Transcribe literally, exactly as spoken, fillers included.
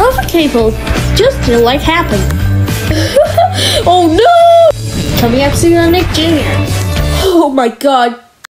of a cable just didn't like happen. Oh no! Coming up soon on Nick Junior Oh my god,